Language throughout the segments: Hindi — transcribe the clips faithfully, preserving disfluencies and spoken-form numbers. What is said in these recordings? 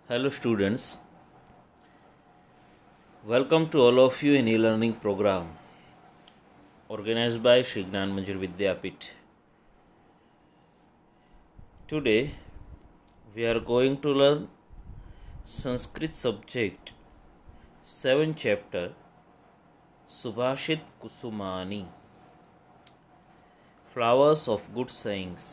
Hello students, welcome to all of you in e-learning program organized by Shri Gnan Manjir Vidyapit. Today we are going to learn Sanskrit subject seventh chapter Subhashit Kusumani, Flowers of Good Sayings.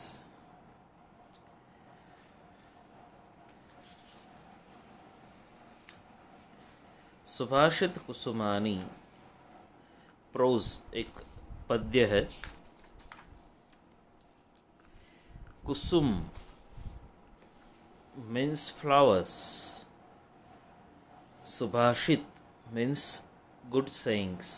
Subhashit Kusumani prose एक पद्य है। कुसुम मीन्स फ्लावर्स, सुभाषित means good sayings.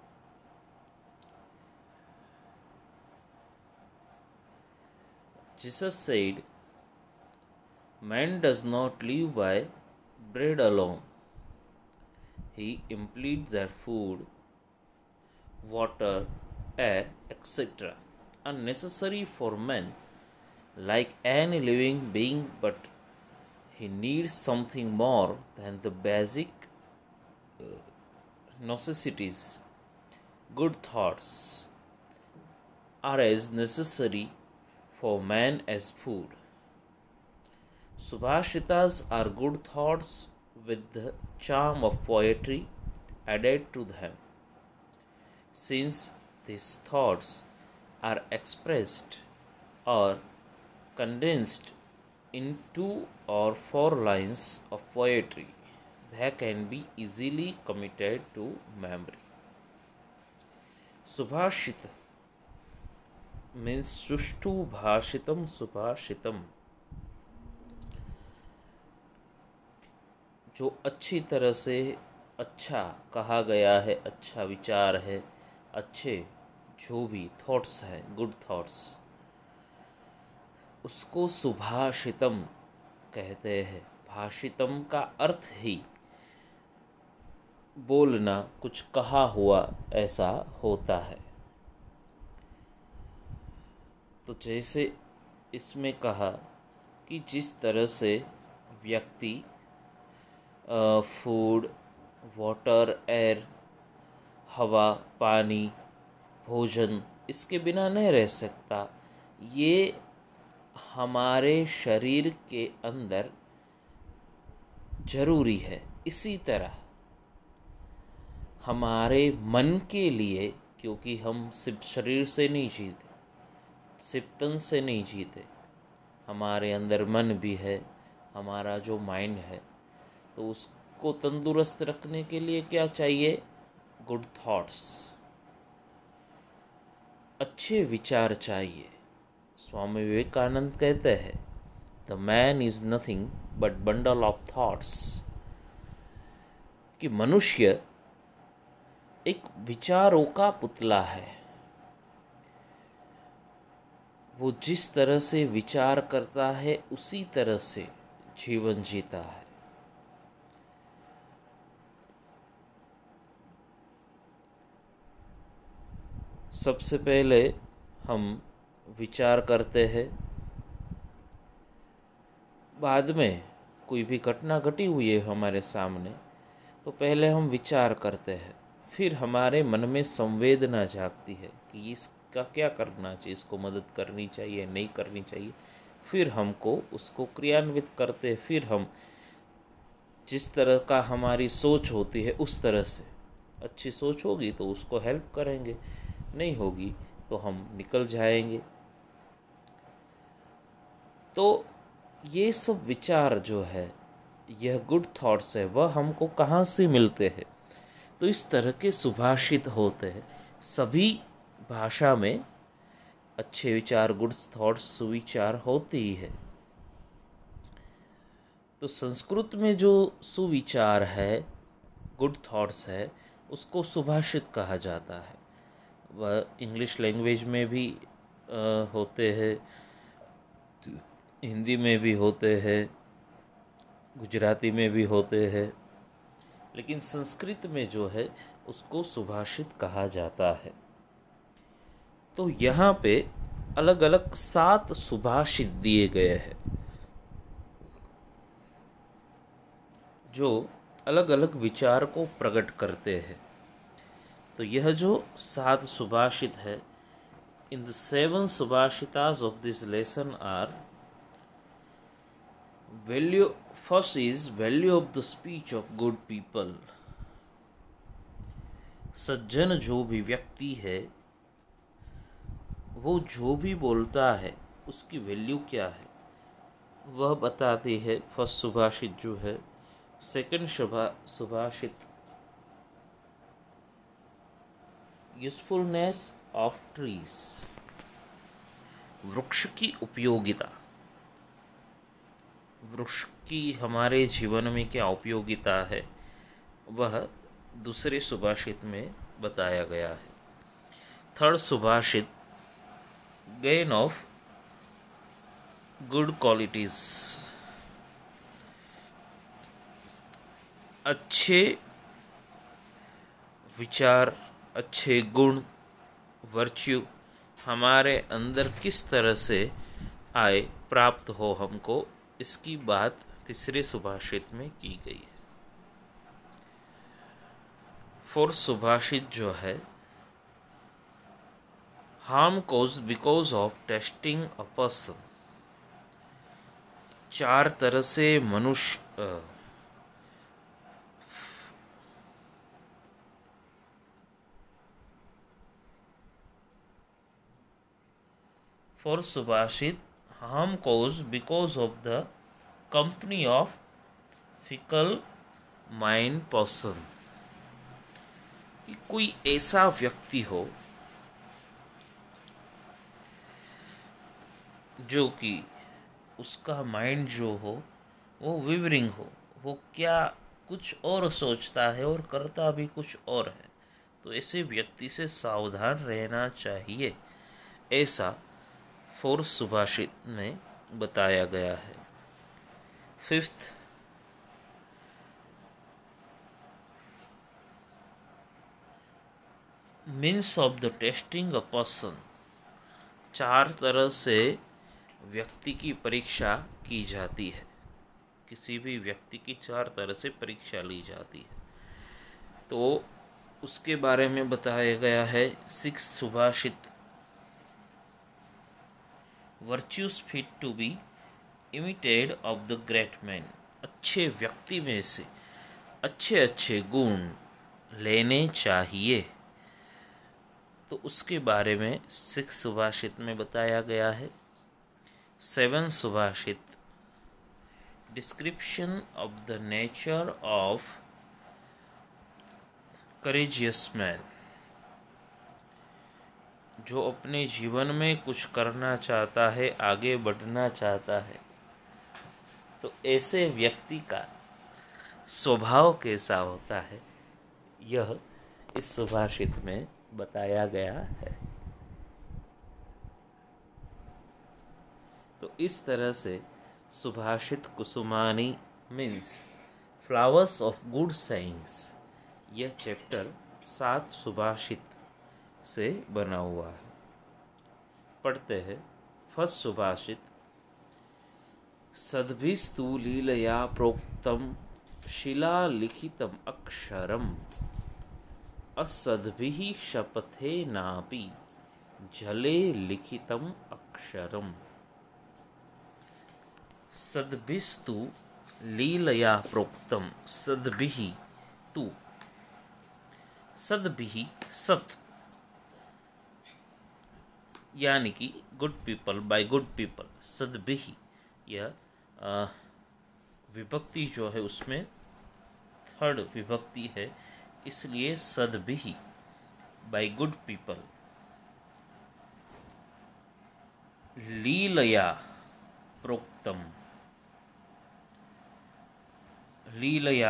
Jesus said, man does not live by bread alone. He employed their food, water, air, et cetera are necessary for man like any living being, but he needs something more than the basic necessities. Good thoughts are as necessary for man as food. Subhashitas are good thoughts with the charm of poetry added to them. Since these thoughts are expressed or condensed in two or four lines of poetry, they can be easily committed to memory. Subhashita means sushtu bhashitam subhashitam, जो अच्छी तरह से अच्छा कहा गया है, अच्छा विचार है, अच्छे जो भी थॉट्स है, गुड थॉट्स, उसको सुभाषितम कहते हैं। भाषितम का अर्थ ही बोलना, कुछ कहा हुआ ऐसा होता है। तो जैसे इसमें कहा कि जिस तरह से व्यक्ति फूड, वाटर, एयर, हवा, पानी, भोजन, इसके बिना नहीं रह सकता, ये हमारे शरीर के अंदर जरूरी है। इसी तरह हमारे मन के लिए, क्योंकि हम सिर्फ शरीर से नहीं जीते, सिर्फ तन से नहीं जीते, हमारे अंदर मन भी है, हमारा जो माइंड है, तो उसको तंदुरुस्त रखने के लिए क्या चाहिए? गुड थॉट्स, अच्छे विचार चाहिए। स्वामी विवेकानंद कहते हैं, the man is nothing but bundle of thoughts, कि मनुष्य एक विचारों का पुतला है। वो जिस तरह से विचार करता है उसी तरह से जीवन जीता है। सबसे पहले हम विचार करते हैं, बाद में कोई भी घटना घटी हुई है हमारे सामने, तो पहले हम विचार करते हैं, फिर हमारे मन में संवेदना जागती है कि इसका क्या करना चाहिए, इसको मदद करनी चाहिए, नहीं करनी चाहिए, फिर हमको उसको क्रियान्वित करते हैं। फिर हम जिस तरह का हमारी सोच होती है उस तरह से, अच्छी सोच होगी तो उसको हेल्प करेंगे, नहीं होगी तो हम निकल जाएंगे। तो ये सब विचार जो है, यह गुड थॉट्स है, वह हमको कहाँ से मिलते हैं? तो इस तरह के सुभाषित होते हैं। सभी भाषा में अच्छे विचार, गुड थॉट्स, सुविचार होते ही है। तो संस्कृत में जो सुविचार है, गुड थॉट्स है, उसको सुभाषित कहा जाता है। वह इंग्लिश लैंग्वेज में भी आ, होते हैं, हिंदी में भी होते हैं, गुजराती में भी होते हैं, लेकिन संस्कृत में जो है उसको सुभाषित कहा जाता है। तो यहाँ पे अलग अलग सात सुभाषित दिए गए हैं। जो अलग अलग विचार को प्रकट करते हैं। तो यह जो सात सुभाषित है, इन द सेवन सुभाषितास of this lesson are value first is value of the speech of good people. सज्जन जो भी व्यक्ति है वो जो भी बोलता है उसकी वैल्यू क्या है वह बताती है फर्स्ट सुभाषित जो है। सेकंड सुभाषित यूजफुलनेस ऑफ ट्रीज, वृक्ष की उपयोगिता, वृक्ष की हमारे जीवन में क्या उपयोगिता है वह दूसरे सुभाषित में बताया गया है। थर्ड सुभाषित गेन ऑफ गुड क्वालिटीज, अच्छे विचार, अच्छे गुण, वर्च्यू हमारे अंदर किस तरह से आए, प्राप्त हो हमको, इसकी बात तीसरे सुभाषित में की गई है। फोर्थ सुभाषित जो है harm cause because of testing a person, चार तरह से मनुष्य फोर्थ सुभाषित harm cause because of the company of fickle mind person, कि कोई ऐसा व्यक्ति हो जो कि उसका माइंड जो हो वो विवरिंग हो, वो क्या कुछ और सोचता है और करता भी कुछ और है, तो ऐसे व्यक्ति से सावधान रहना चाहिए, ऐसा फोर्थ सुभाषित में बताया गया है। Fifth means of the testing a person, चार तरह से व्यक्ति की परीक्षा की जाती है, किसी भी व्यक्ति की चार तरह से परीक्षा ली जाती है, तो उसके बारे में बताया गया है। सिक्स सुभाषित virtues fit to be imitated of the great man, अच्छे व्यक्ति में से अच्छे अच्छे गुण लेने चाहिए, तो उसके बारे में सिक्स सुभाषित में बताया गया है। सेवन सुभाषित description of the nature of courageous man, जो अपने जीवन में कुछ करना चाहता है, आगे बढ़ना चाहता है, तो ऐसे व्यक्ति का स्वभाव कैसा होता है यह इस सुभाषित में बताया गया है। तो इस तरह से Subhashit Kusumani means flowers of good science, यह चैप्टर सात सुभाषित से बना हुआ है। पढ़ते हैं। फर्स्ट सुभाषित सद्भिस्तु लीलया प्रोक्तम शिलालिखितम अक्षरम असद्भिः शपथे नापि जले लिखितम अक्षरम। सद्भिस्तु लीलया प्रोक्तम, सद्भिः तु, सद्भिः सत यानी कि good people, by good people, सद्भिः यह विभक्ति जो है उसमें थर्ड विभक्ति है, इसलिए सद्भिः बाय गुड पीपल, लीलया प्रोक्तम, लीलया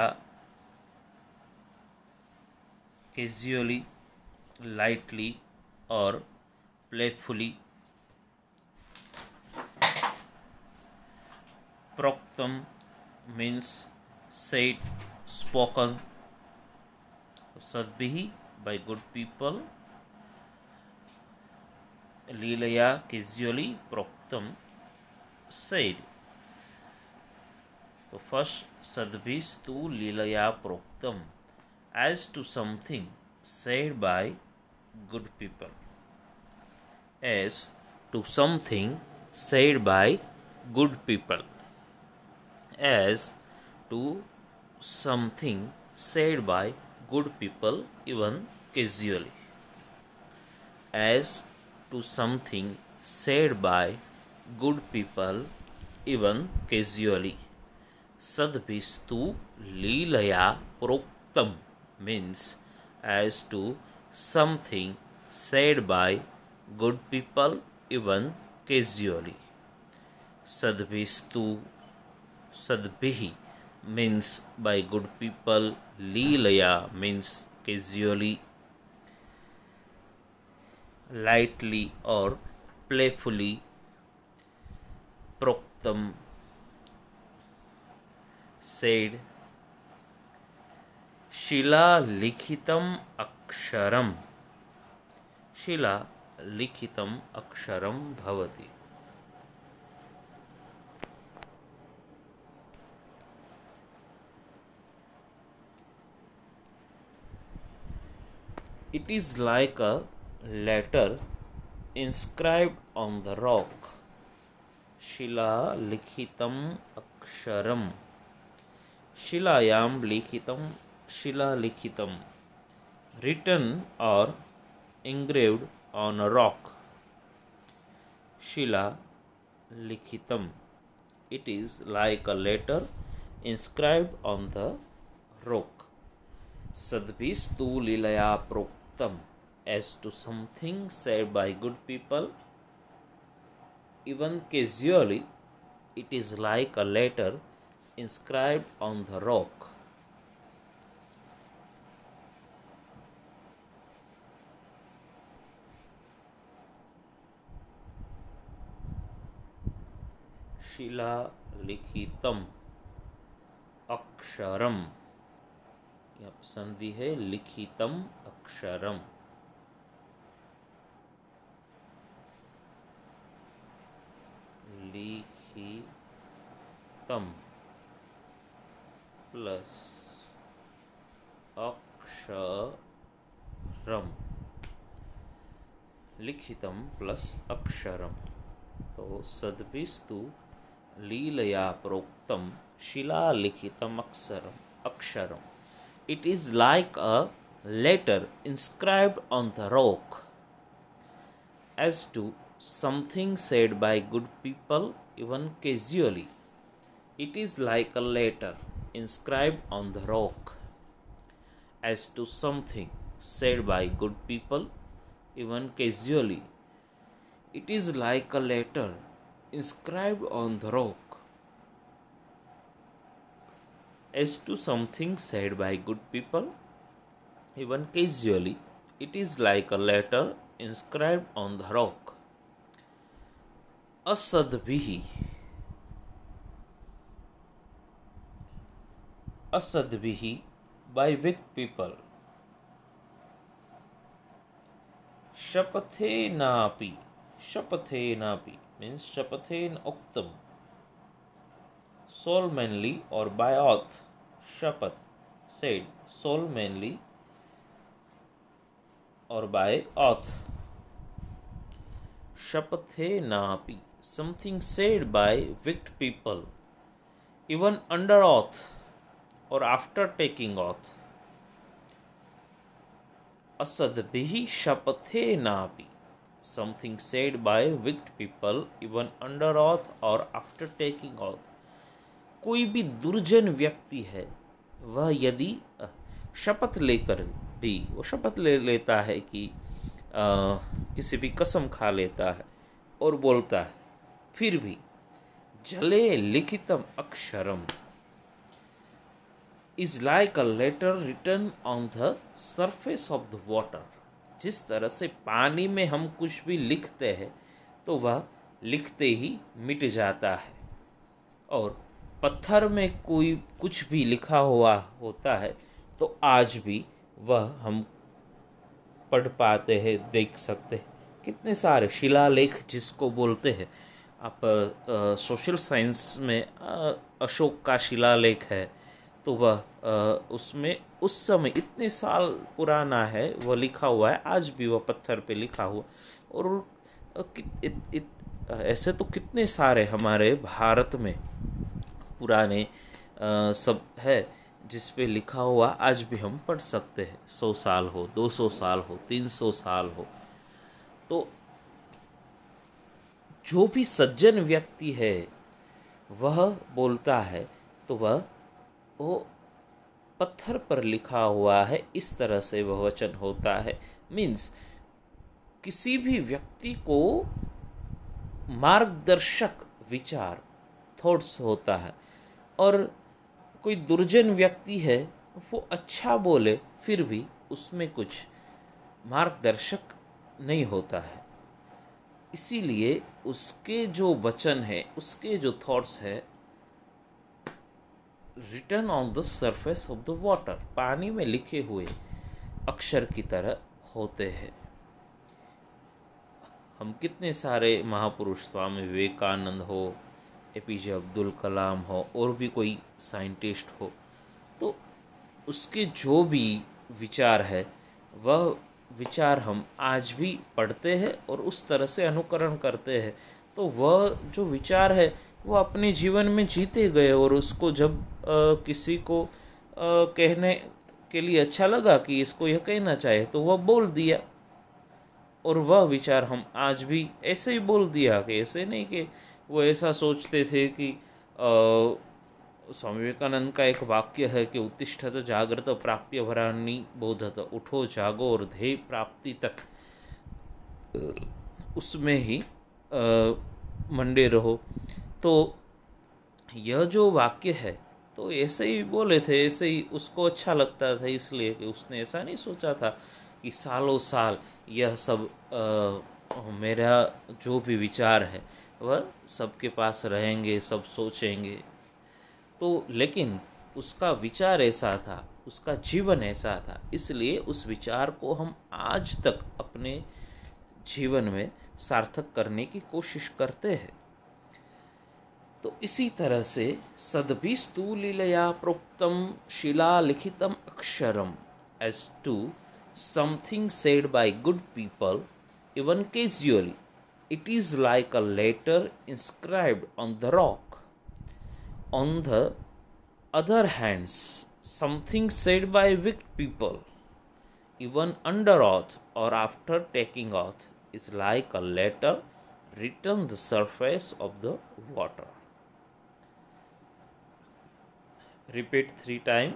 कैजुअली, लाइटली और प्लेफुली, प्रोक्तम मीन्स said, spoken, सद्भिः by good people, लीलया कैजुअली, प्रोक्तम said। तो फर्स्ट सद्भिस्तु लीलया प्रोक्तम as to something said by good people. As to something said by good people. As to something said by good people, even casually. As to something said by good people, even casually. Sadbhistu leelaya proktam means as to something said by good people even casually. Sadbhistu, sadbhihi means by good people, leelaya means casually, lightly or playfully, proktam said, शिला लिखितम अक्षरम, शिला लिखितम अक्षरम भवति. It is like a letter inscribed on the rock. Shila लिखितम अक्षरम, शिलायाम लिखितम, Shila लिखितम, written or engraved on a rock. Shila likhitam, it is like a letter inscribed on the rock. Sadbhistu lilaya proktam, as to something said by good people, even casually, it is like a letter inscribed on the rock. शिला लिखितम अक्षरम, यह संधि है, लिखितम अक्षरम. लिखितम प्लस अक्षरम, लिखितम प्लस अक्षरम. तो सद्भिस्तु लीलया प्रोक्तम शिला लिखितम अक्षरम, अक्षरम. It is like a letter inscribed on the rock. As to something said by good people, even casually, it is like a letter inscribed on the rock. As to something said by good people, even casually, it is like a letter inscribed on the rock. As to something said by good people, even casually, it is like a letter inscribed on the rock. Asadbhihi, asadbhihi by weak people. Shapathe napi, shapathe napi means shapathen uktam, solemnly or by oath. Shapath said solemnly or by oath. Shapathe napi, something said by wicked people, even under oath or after taking oath. Asadbhihi shapathe napi, something said by wicked people, even under oath or after taking oath. कोई भी दुर्जन व्यक्ति है, वह यदि शपथ लेकर भी, वो शपथ ले लेता है कि आ, किसी भी कसम खा लेता है और बोलता है, फिर भी जले लिखितम अक्षरम is like a letter written on the surface of the water. जिस तरह से पानी में हम कुछ भी लिखते हैं तो वह लिखते ही मिट जाता है, और पत्थर में कोई कुछ भी लिखा हुआ होता है तो आज भी वह हम पढ़ पाते हैं, देख सकते हैं. कितने सारे शिलालेख जिसको बोलते हैं, आप सोशल साइंस में आ, अशोक का शिलालेख है, तो वह उसमें उस समय इतने साल पुराना है, वह लिखा हुआ है, आज भी वह पत्थर पे लिखा हुआ। और इत, इत, ऐसे तो कितने सारे हमारे भारत में पुराने आ, सब है जिस पे लिखा हुआ आज भी हम पढ़ सकते हैं। सौ साल हो, दो सौ साल हो, तीन सौ साल हो, तो जो भी सज्जन व्यक्ति है वह बोलता है तो वह वो पत्थर पर लिखा हुआ है, इस तरह से वह वचन होता है। मीन्स किसी भी व्यक्ति को मार्गदर्शक विचार, थॉट्स होता है। और कोई दुर्जन व्यक्ति है, वो अच्छा बोले फिर भी उसमें कुछ मार्गदर्शक नहीं होता है। इसीलिए उसके जो वचन है, उसके जो थॉट्स है, written on the surface of the water, पानी में लिखे हुए अक्षर की तरह होते हैं। हम कितने सारे महापुरुष, स्वामी विवेकानंद हो, एपीजे अब्दुल कलाम हो, और भी कोई साइंटिस्ट हो, तो उसके जो भी विचार है वह विचार हम आज भी पढ़ते हैं और उस तरह से अनुकरण करते हैं। तो वह जो विचार है वो अपने जीवन में जीते गए, और उसको जब आ, किसी को आ, कहने के लिए अच्छा लगा कि इसको यह कहना चाहे, तो वह बोल दिया। और वह विचार हम आज भी ऐसे ही बोल दिया, कि ऐसे नहीं कि वो ऐसा सोचते थे कि आ, स्वामी विवेकानंद का एक वाक्य है कि उत्तिष्ठत जागृत प्राप्य वरानी बोधत, उठो जागो और ध्येय प्राप्ति तक उसमें ही मंडे रहो। तो यह जो वाक्य है, तो ऐसे ही बोले थे, ऐसे ही उसको अच्छा लगता था, इसलिए कि उसने ऐसा नहीं सोचा था कि सालों साल यह सब आ, मेरा जो भी विचार है वह सबके पास रहेंगे, सब सोचेंगे। तो लेकिन उसका विचार ऐसा था, उसका जीवन ऐसा था, इसलिए उस विचार को हम आज तक अपने जीवन में सार्थक करने की कोशिश करते हैं। तो इसी तरह से सद्भिस्तु लीलया प्रोक्तम शिलालिखितम अक्षरम as to something said by good people even casually, it is like a letter inscribed on the rock. On the other hand, something said by wicked people, even under oath or after taking oath, is like a letter written on the surface of the water. Repeat three times.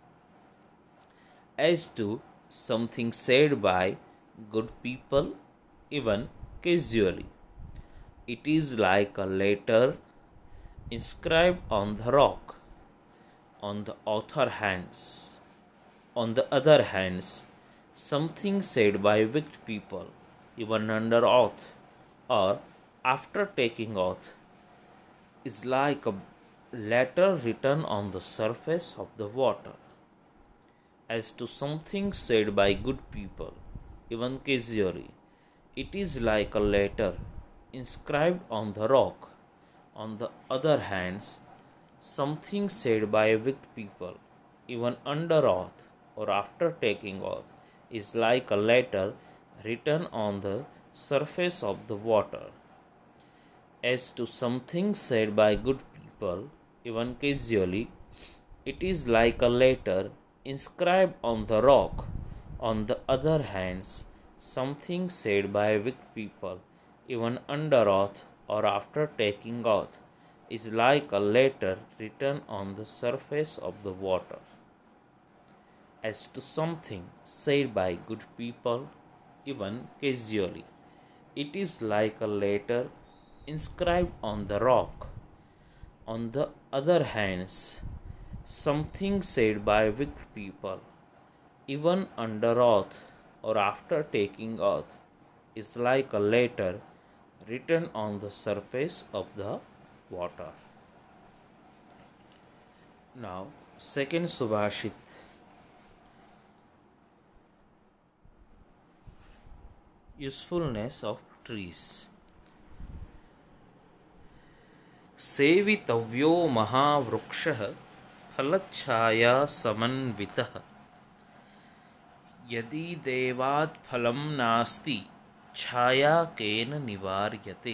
As to something said by good people, even casually, it is like a letter inscribed on the rock. On the other hands, on the other hands, something said by wicked people, even under oath or after taking oath, is like a letter written on the surface of the water. As to something said by good people, even casually, it is like a letter inscribed on the rock. On the other hands, something said by wicked people, even under oath or after taking oath, is like a letter written on the surface of the water. As to something said by good people, even casually, it is like a letter inscribed on the rock. On the other hands, something said by wicked people, even under oath or after taking oath, is like a letter written on the surface of the water. As to something said by good people, even casually, it is like a letter inscribed on the rock. On the other hands, something said by wicked people, even under oath or after taking oath, is like a letter written on the surface of the water. Now, second Subhashit. Usefulness of trees. सेवितव्यो महावृक्षः फलच्छाया समन्वितः यदि देवात् फलं नास्ति छाया केन निवार्यते।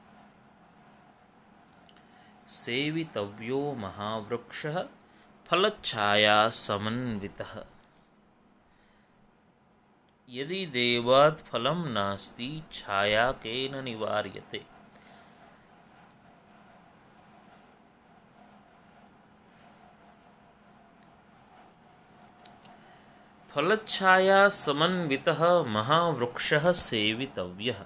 सेवितव्यो महावृक्षः फलच्छाया समन्वितः यदि देवात् फलं नास्ति छाया केन निवार्यते। फलच्छाया समन्वितः महावृक्षः सेवितव्यः।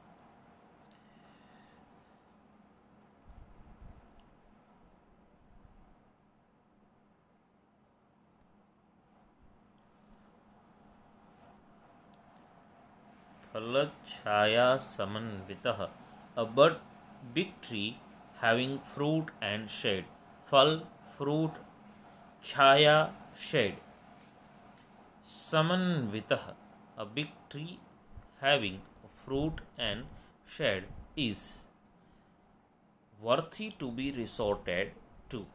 फलच्छाया समन्वितः, a bud, big tree having fruit and shade. Phal, fruit, chaya, shade. Samanvitah, a big tree having fruit and shade is worthy to be resorted to.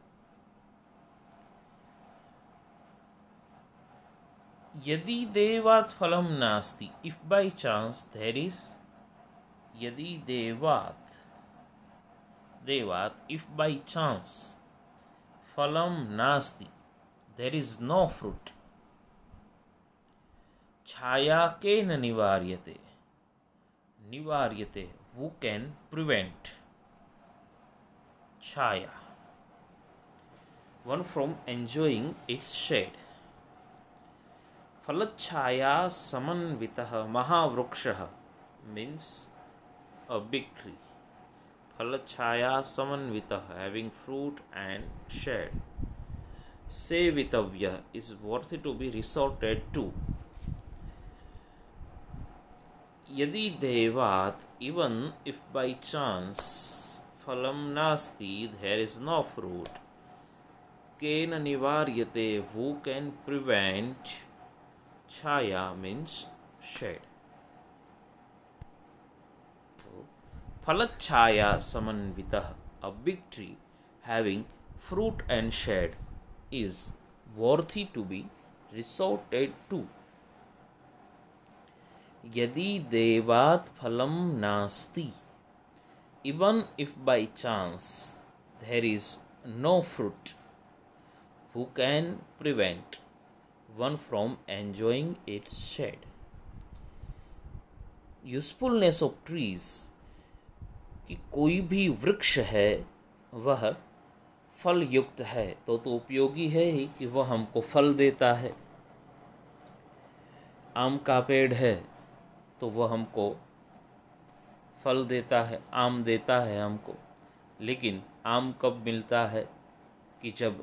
यदि देवात् फलम नास्ति, if by chance there is, यदि देवात् देवात् if by chance, फलम नास्ति there is no fruit, Chhaya cane निवार्यते, निवार्यते who can prevent Chhaya, one from enjoying its shade. फलच्छाया समन्वितः महावृक्षः means a big tree. फलच्छाया समन्वितः having fruit and shade. सेवितव्यः is worthy to be resorted to. यदि देवात्, even if by chance, फलम नास्ति there is no fruit, cane निवार्यते who can prevent, Chhaya means shade. So, फलच्छाया समन्वितः, a big tree having fruit and shade is worthy to be resorted to. यदि देवात् फलम नास्ति, even if by chance there is no fruit, who can prevent one from enjoying its shade. Usefulness of trees, कि कोई भी वृक्ष है वह फल युक्त है तो तो उपयोगी है ही कि वह हमको फल देता है। आम का पेड़ है तो वह हमको फल देता है, आम देता है हमको, लेकिन आम कब मिलता है कि जब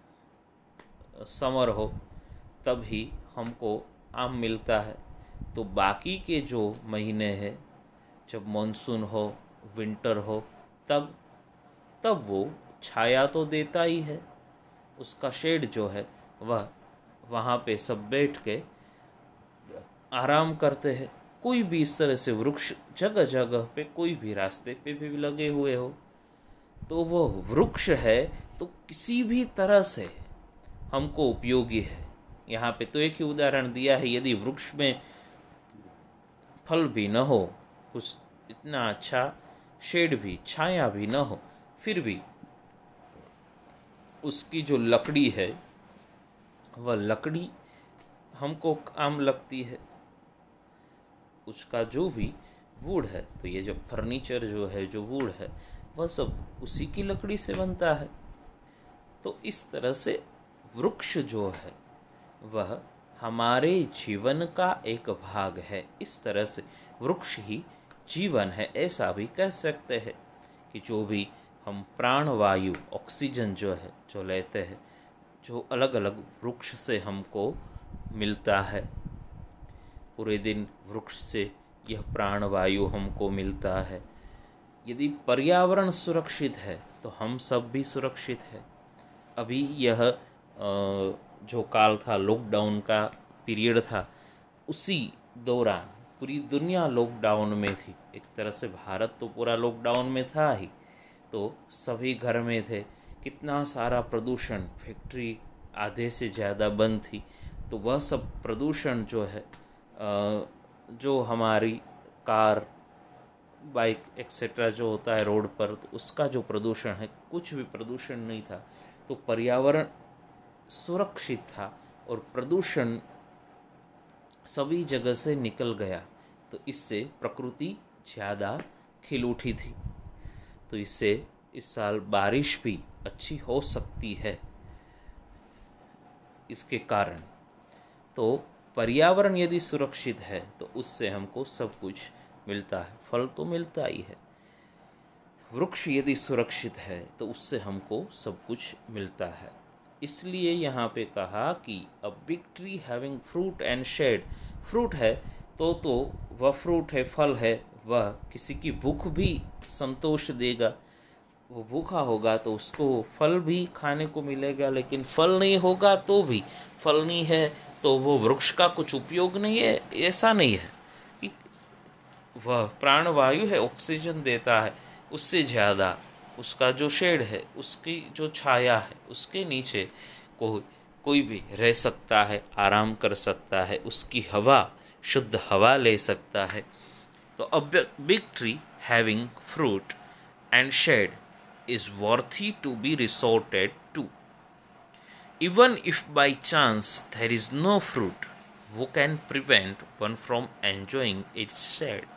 समर हो तब ही हमको आम मिलता है। तो बाकी के जो महीने हैं, जब मानसून हो, विंटर हो, तब तब वो छाया तो देता ही है, उसका शेड जो है वह वहाँ पे सब बैठ के आराम करते हैं। कोई भी इस तरह से वृक्ष जगह जगह पे कोई भी रास्ते पे भी लगे हुए हो तो वो वृक्ष है तो किसी भी तरह से हमको उपयोगी है। यहाँ पे तो एक ही उदाहरण दिया है, यदि वृक्ष में फल भी न हो, कुछ इतना अच्छा शेड भी, छाया भी न हो, फिर भी उसकी जो लकड़ी है वह लकड़ी हमको काम लगती है। उसका जो भी वुड है, तो ये जो फर्नीचर जो है, जो वुड है, वह सब उसी की लकड़ी से बनता है। तो इस तरह से वृक्ष जो है वह हमारे जीवन का एक भाग है। इस तरह से वृक्ष ही जीवन है, ऐसा भी कह सकते हैं कि जो भी हम प्राणवायु, ऑक्सीजन जो है जो लेते हैं, जो अलग अलग वृक्ष से हमको मिलता है, पूरे दिन वृक्ष से यह प्राणवायु हमको मिलता है। यदि पर्यावरण सुरक्षित है तो हम सब भी सुरक्षित है। अभी यह जो काल था, लॉकडाउन का पीरियड था, उसी दौरान पूरी दुनिया लॉकडाउन में थी। एक तरह से भारत तो पूरा लॉकडाउन में था ही, तो सभी घर में थे, कितना सारा प्रदूषण, फैक्ट्री आधे से ज़्यादा बंद थी, तो वह सब प्रदूषण जो है, जो हमारी कार, बाइक एक्सेट्रा जो होता है रोड पर, तो उसका जो प्रदूषण है, कुछ भी प्रदूषण नहीं था। तो पर्यावरण सुरक्षित था और प्रदूषण सभी जगह से निकल गया। तो इससे प्रकृति ज़्यादा खिल उठी थी। तो इससे इस साल बारिश भी अच्छी हो सकती है इसके कारण। तो पर्यावरण यदि सुरक्षित है तो उससे हमको सब कुछ मिलता है, फल तो मिलता ही है। वृक्ष यदि सुरक्षित है तो उससे हमको सब कुछ मिलता है। इसलिए यहाँ पे कहा कि a big tree having fruit and shade. Fruit है तो तो वह फ्रूट है, फल है, वह किसी की भूख भी संतोष देगा। वो भूखा होगा तो उसको फल भी खाने को मिलेगा, लेकिन फल नहीं होगा तो भी, फल नहीं है तो वो वृक्ष का कुछ उपयोग नहीं है, ऐसा नहीं है कि वह प्राणवायु है, ऑक्सीजन देता है, उससे ज़्यादा उसका जो शेड है, उसकी जो छाया है, उसके नीचे कोई कोई भी रह सकता है, आराम कर सकता है, उसकी हवा, शुद्ध हवा ले सकता है। तो a big tree having fruit and shade is worthy to be resorted to. Even if by chance there is no fruit, who can prevent one from enjoying its shade?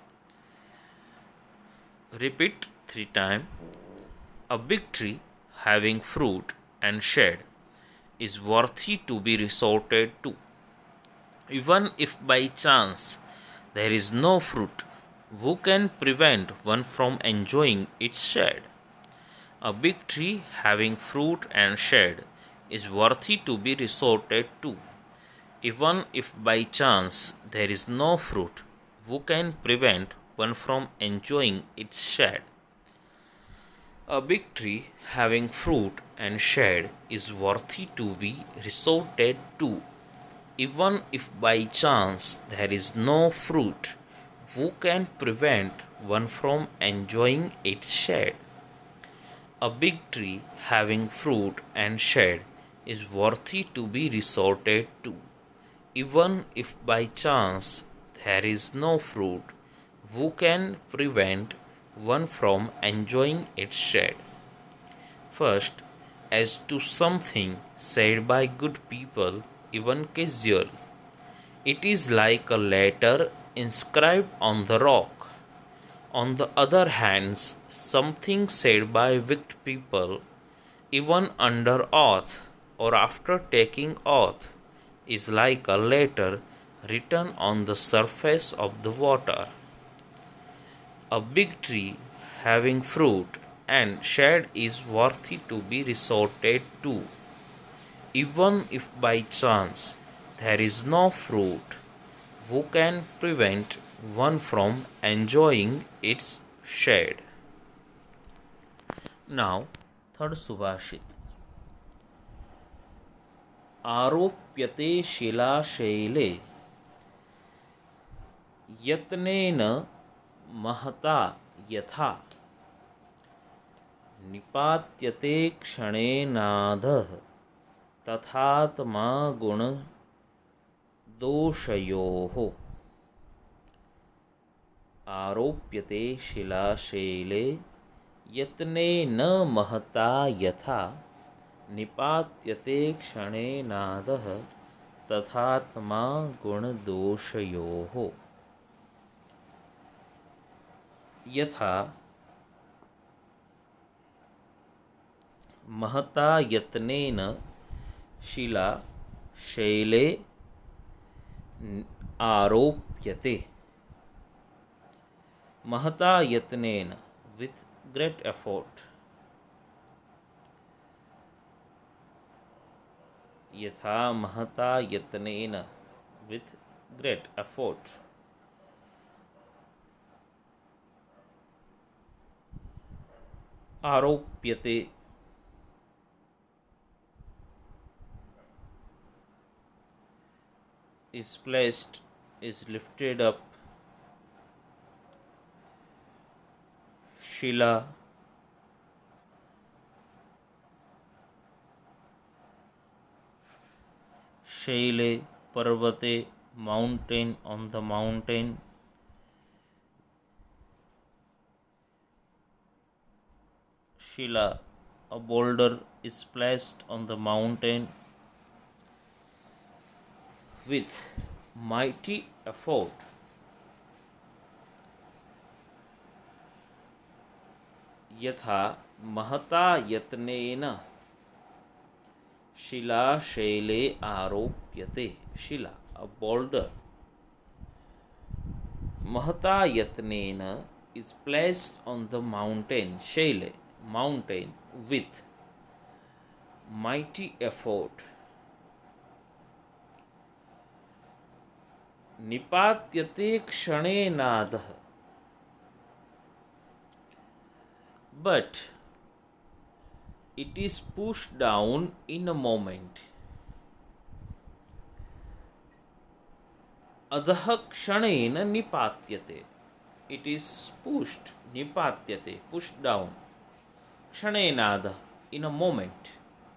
Repeat three times. A big tree having fruit and shade is worthy to be resorted to. Even if by chance there is no fruit, who can prevent one from enjoying its shade? A big tree having fruit and shade is worthy to be resorted to. Even if by chance there is no fruit, who can prevent one from enjoying its shade? A big tree having fruit and shade is worthy to be resorted to. Even if by chance there is no fruit, who can prevent one from enjoying its shade? A big tree having fruit and shade is worthy to be resorted to. Even if by chance there is no fruit, who can prevent one from enjoying its shade? First, as to something said by good people, even casually, it is like a letter inscribed on the rock. On the other hand, something said by wicked people, even under oath or after taking oath, is like a letter written on the surface of the water. A big tree having fruit and shade is worthy to be resorted to. Even if by chance there is no fruit, who can prevent one from enjoying its shade? Now, third subhashit. आरोप्यते शिलाशैले यत्नेन महता यथा निपात्यते क्षणेनाधः तथात्मा गुण दोषयोः। आरोप्यते शिलाशैले यत्नेन महता यथा निपात्यते क्षणेनादः तथात्मा गुणदोषयोः। यथा महता यत्नेन शिला शैले आरोप्यते। महता यत्नेन, with great effort. यथा महता यत्नेन, with great effort. आरोप्यते, is placed, is lifted up. Shila, शैले पर्वते, mountain, on the mountain. Shila, a boulder is placed on the mountain with mighty effort. यथा महता यत्नेन शिला शैले आरोप्यते. शिला, a boulder, महता यत्नेन is placed on the mountain, शैले, mountain, with mighty effort. निपात्यते क्षणेनादः, but it is pushed down in a moment. अधः क्षणेन निपात्यते, it is pushed, निपात्यते, pushed down, क्षणेनादः, in a moment.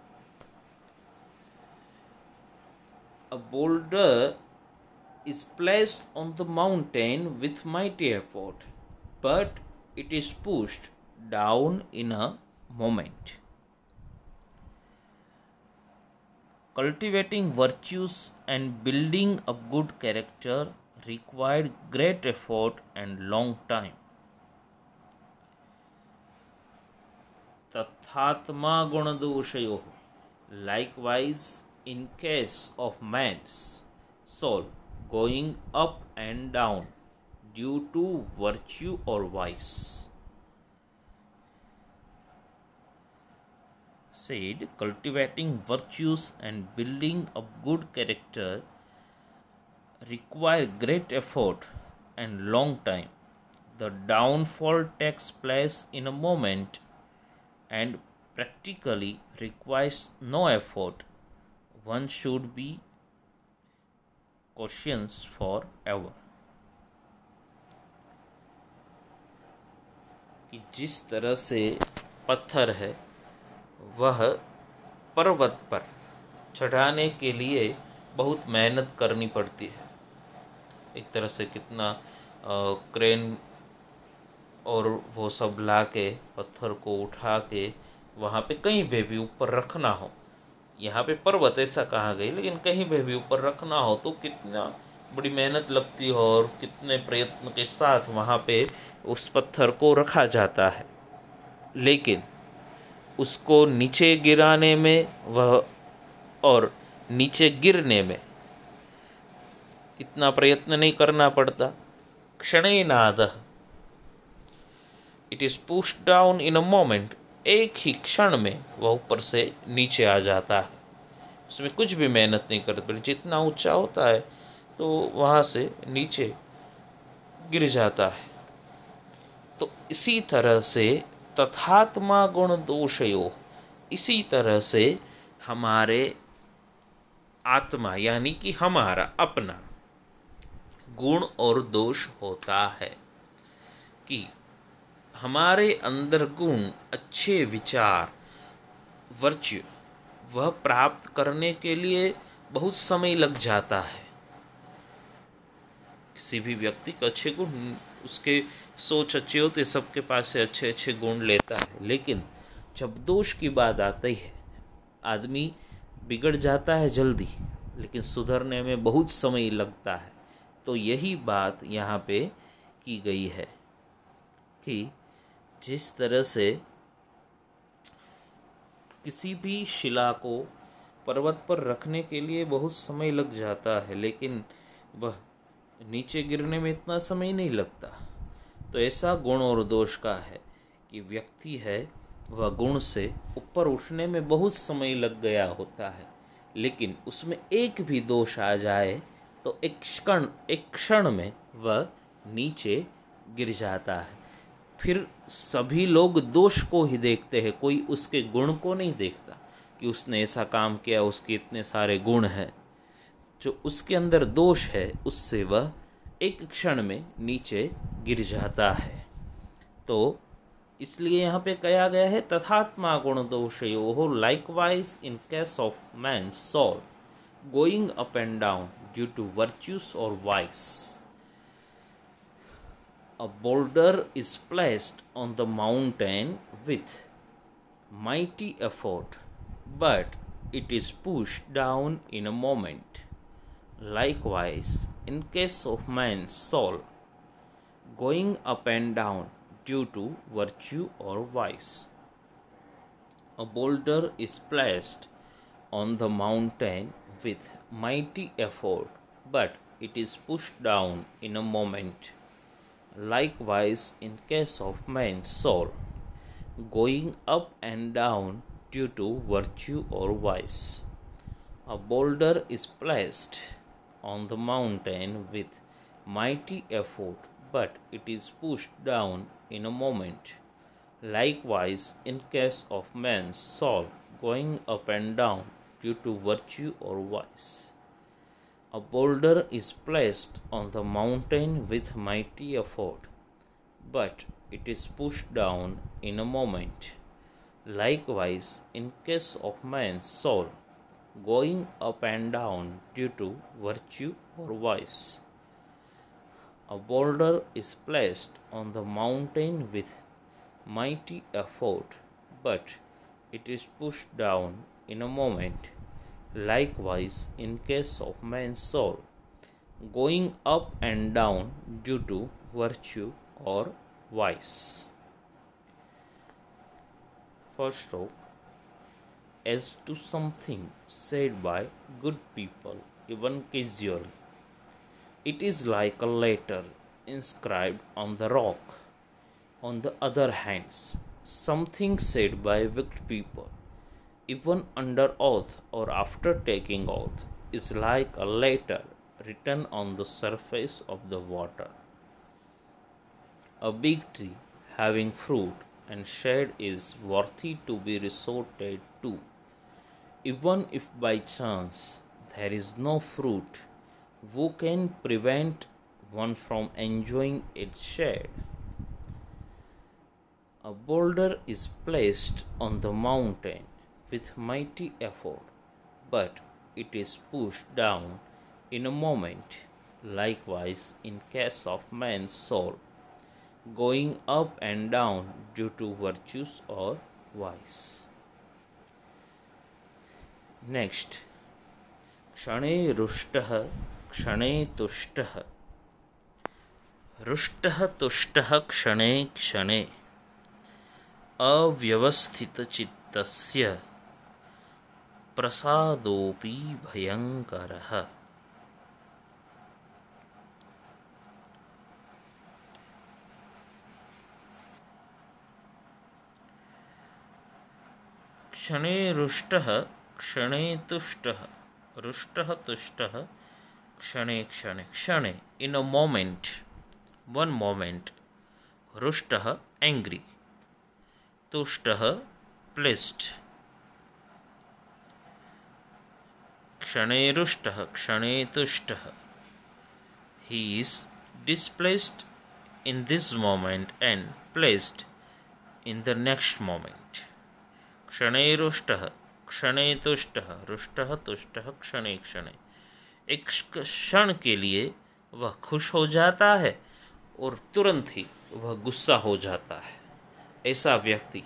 A boulder is placed on the mountain with mighty effort, but it is pushed down in a moment. Cultivating virtues and building a good character required great effort and long time. Tathatma gunadoshayoh. Likewise, in case of man's soul going up and down due to virtue or vice. Said, cultivating virtues and building a good character require great effort and long time. The downfall takes place in a moment and practically requires no effort. One should be cautious forever. कि जिस तरह से पत्थर है वह पर्वत पर चढ़ाने के लिए बहुत मेहनत करनी पड़ती है. एक तरह से कितना आ, क्रेन और वो सब ला के पत्थर को उठा के वहाँ पे कहीं पे भी ऊपर रखना हो. यहाँ पे पर्वत ऐसा कहा गई, लेकिन कहीं पे भी ऊपर रखना हो तो कितना बड़ी मेहनत लगती हो और कितने प्रयत्न के साथ वहाँ पे उस पत्थर को रखा जाता है. लेकिन उसको नीचे गिराने में वह और नीचे गिरने में इतना प्रयत्न नहीं करना पड़ता. क्षणेनादः, it is pushed down in a moment. एक ही क्षण में वह ऊपर से नीचे आ जाता है. उसमें कुछ भी मेहनत नहीं करते. जितना ऊंचा होता है तो वहाँ से नीचे गिर जाता है. तो इसी तरह से तथात्मा गुण दोषयो, इसी तरह से हमारे आत्मा यानी कि हमारा अपना गुण और दोष होता है. कि हमारे अंदर गुण, अच्छे विचार, वर्च्यू, वह प्राप्त करने के लिए बहुत समय लग जाता है. किसी भी व्यक्ति के अच्छे गुण, उसके सोच अच्छे होते, सबके पास से अच्छे अच्छे गुण लेता है. लेकिन जब दोष की बात आती है आदमी बिगड़ जाता है जल्दी, लेकिन सुधरने में बहुत समय लगता है. तो यही बात यहाँ पे की गई है कि जिस तरह से किसी भी शिला को पर्वत पर रखने के लिए बहुत समय लग जाता है, लेकिन वह नीचे गिरने में इतना समय नहीं लगता. तो ऐसा गुण और दोष का है कि व्यक्ति है वह गुण से ऊपर उठने में बहुत समय लग गया होता है, लेकिन उसमें एक भी दोष आ जाए तो एक क्षण एक क्षण में वह नीचे गिर जाता है. फिर सभी लोग दोष को ही देखते हैं, कोई उसके गुण को नहीं देखता कि उसने ऐसा काम किया, उसके इतने सारे गुण हैं. जो उसके अंदर दोष है उससे वह एक क्षण में नीचे गिर जाता है. तो इसलिए यहाँ पे कहा गया है तथात्मा गुण दोषयो, likewise in case of man soul going up and down due to virtues or vice. A boulder is placed on the mountain with mighty effort, but it is pushed down in a moment. Likewise, in case of man's soul, going up and down due to virtue or vice. A boulder is placed on the mountain with mighty effort, but it is pushed down in a moment. Likewise, in case of man's soul, going up and down due to virtue or vice. A boulder is placed on the mountain with mighty effort, but it is pushed down in a moment. Likewise, in case of man's soul, going up and down due to virtue or vice. A boulder is placed on the mountain with mighty effort, but it is pushed down in a moment. Likewise, in case of man's soul, going up and down due to virtue or vice. A boulder is placed on the mountain with mighty effort, but it is pushed down in a moment. Likewise, in case of man's soul, going up and down due to virtue or vice. First stroke. As to something said by good people, even casually, it is like a letter inscribed on the rock. On the other hand, something said by wicked people, even under oath or after taking oath, is like a letter written on the surface of the water. A big tree having fruit and shade is worthy to be resorted to, even if by chance there is no fruit. Who can prevent one from enjoying its shade? A boulder is placed on the mountain with mighty effort, but it is pushed down in a moment. Likewise, in case of man's soul, going up and down due to virtues or vice. Next, क्षणे रुष्टः क्षणे तुष्टः रुष्टः तुष्टः क्षणे क्षणे अव्यवस्थितचित्तस्य प्रसादोऽपि भयङ्करः. क्षणे रुष्टः क्षणे तुष्टः रुष्टः तुष्टः क्षणे क्षणे क्षणे in a moment, one moment. रुष्टः angry, तुष्टः pleased. क्षणे रुष्टः क्षणे तुष्टः, he is displeased in this moment and pleased in the next moment. क्षणे रुष्टः क्षणे तुष्टः रुष्टः तुष्टः क्षणे क्षणे, एक क्षण के लिए वह खुश हो जाता है और तुरंत ही वह गुस्सा हो जाता है. ऐसा व्यक्ति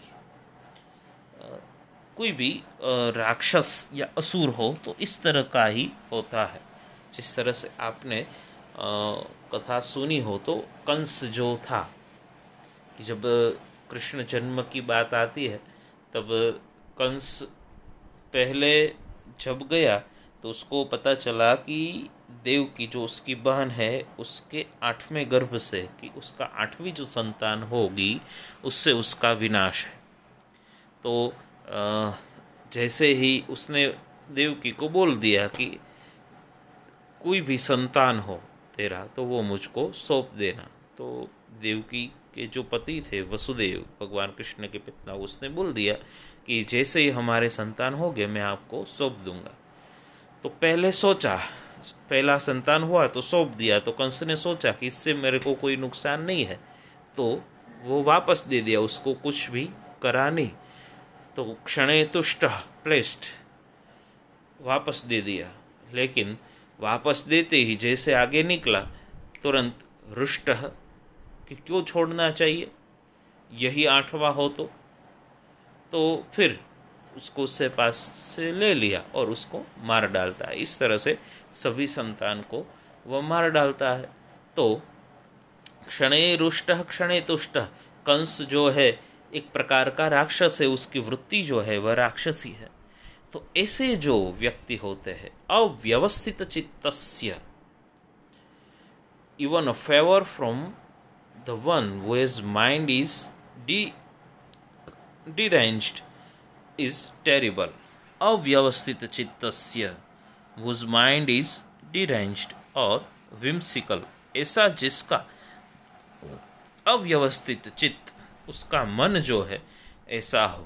कोई भी राक्षस या असुर हो तो इस तरह का ही होता है. जिस तरह से आपने कथा सुनी हो तो कंस जो था कि जब कृष्ण जन्म की बात आती है तब कंस पहले जब गया तो उसको पता चला कि देव की जो उसकी बहन है उसके आठवें गर्भ से कि उसका आठवीं जो संतान होगी उससे उसका विनाश है. तो जैसे ही उसने देवकी को बोल दिया कि कोई भी संतान हो तेरा तो वो मुझको सौंप देना, तो देवकी के जो पति थे वसुदेव भगवान कृष्ण के पिता, उसने बोल दिया कि जैसे ही हमारे संतान हो गए मैं आपको सौंप दूंगा. तो पहले सोचा, पहला संतान हुआ तो सौंप दिया, तो कंस ने सोचा कि इससे मेरे को कोई नुकसान नहीं है तो वो वापस दे दिया, उसको कुछ भी करा नहीं. तो क्षणे तुष्ट प्लेस्ट वापस दे दिया. लेकिन वापस देते ही जैसे आगे निकला तुरंत रुष्टः कि क्यों छोड़ना चाहिए, यही आठवां हो तो तो फिर उसको उससे पास से ले लिया और उसको मार डालता है। इस तरह से सभी संतान को वह मार डालता है। तो क्षणे रुष्टः क्षणे तुष्टः, कंस जो है एक प्रकार का राक्षस है, उसकी वृत्ति जो है वह राक्षसी है। तो ऐसे जो व्यक्ति होते हैं अव्यवस्थित चित्तस्य, even a favor from the one whose mind is de- deranged is terrible. अव्यवस्थित चित्तस्य, whose mind is deranged और whimsical, ऐसा जिसका अव्यवस्थित चित्त, उसका मन जो है ऐसा हो।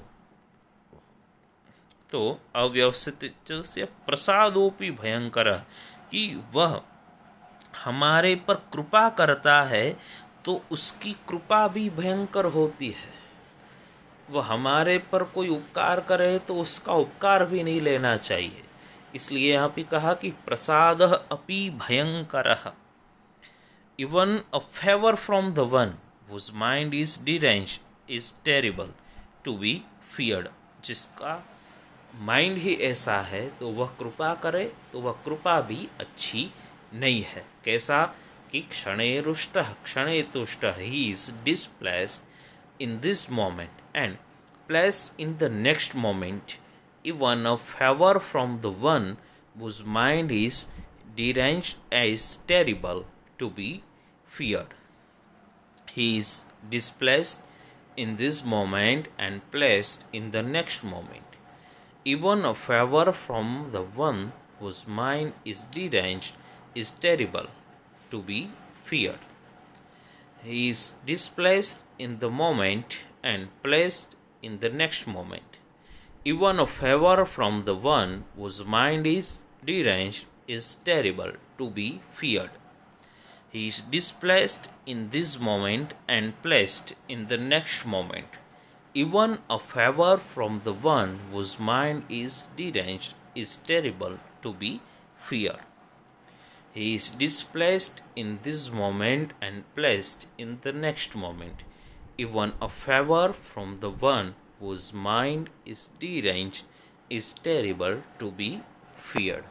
तो अव्यवस्थित से प्रसादोपि भयंकर, कि वह हमारे पर कृपा करता है तो उसकी कृपा भी भयंकर होती है। वह हमारे पर कोई उपकार करे तो उसका उपकार भी नहीं लेना चाहिए। इसलिए यहाँ पे कहा कि प्रसाद अपि भयंकर, even a favour from the one whose mind is deranged is terrible to be feared. जिसका माइंड ही ऐसा है तो वह कृपा करे तो वह कृपा भी अच्छी नहीं है। कैसा कि क्षणे रुष्टः क्षणे तुष्टः, he is displaced in this moment and placed in the next moment, even a favour from the one whose mind is deranged is terrible to be feared. He is displaced in this moment and placed in the next moment. Even a favor from the one whose mind is deranged is terrible to be feared. He is displaced in the moment and placed in the next moment. Even a favor from the one whose mind is deranged is terrible to be feared. He is displaced in this moment and placed in the next moment. Even a favor from the one whose mind is deranged is terrible to be feared. He is displaced in this moment and placed in the next moment. Even a favor from the one whose mind is deranged is terrible to be feared.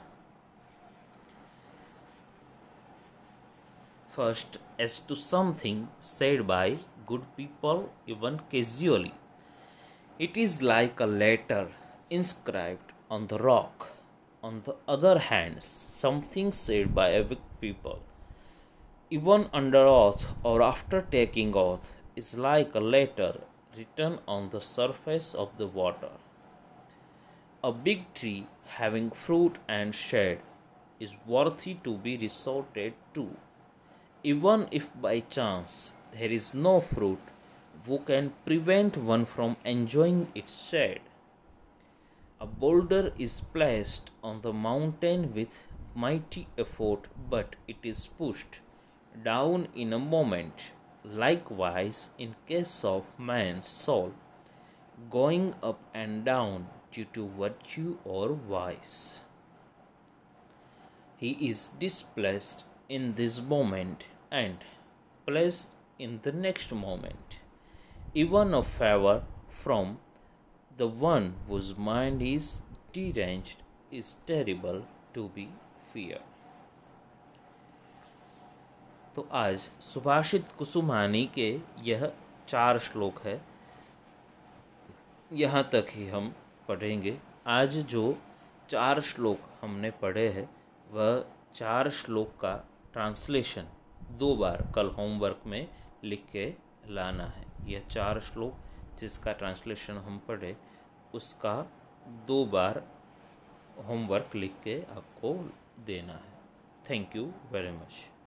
First, as to something said by good people even casually, it is like a letter inscribed on the rock. On the other hand, something said by a weak people, even under oath or after taking oath, is like a letter written on the surface of the water. A big tree having fruit and shade is worthy to be resorted to. Even if by chance there is no fruit, who can prevent one from enjoying its shade? A boulder is placed on the mountain with mighty effort, but it is pushed down in a moment. Likewise, in case of man's soul, going up and down due to virtue or vice, he is displaced in this moment and placed in the next moment. Even a favor from the one whose mind is deranged is terrible to be feared. तो आज सुभाषित कुसुमानी के यह चार श्लोक है, यहाँ तक ही हम पढ़ेंगे। आज जो चार श्लोक हमने पढ़े हैं वह चार श्लोक का ट्रांसलेशन दो बार कल होमवर्क में लिख के लाना है। यह चार श्लोक जिसका ट्रांसलेशन हम पढ़े उसका दो बार होमवर्क लिख के आपको देना है। Thank you very much.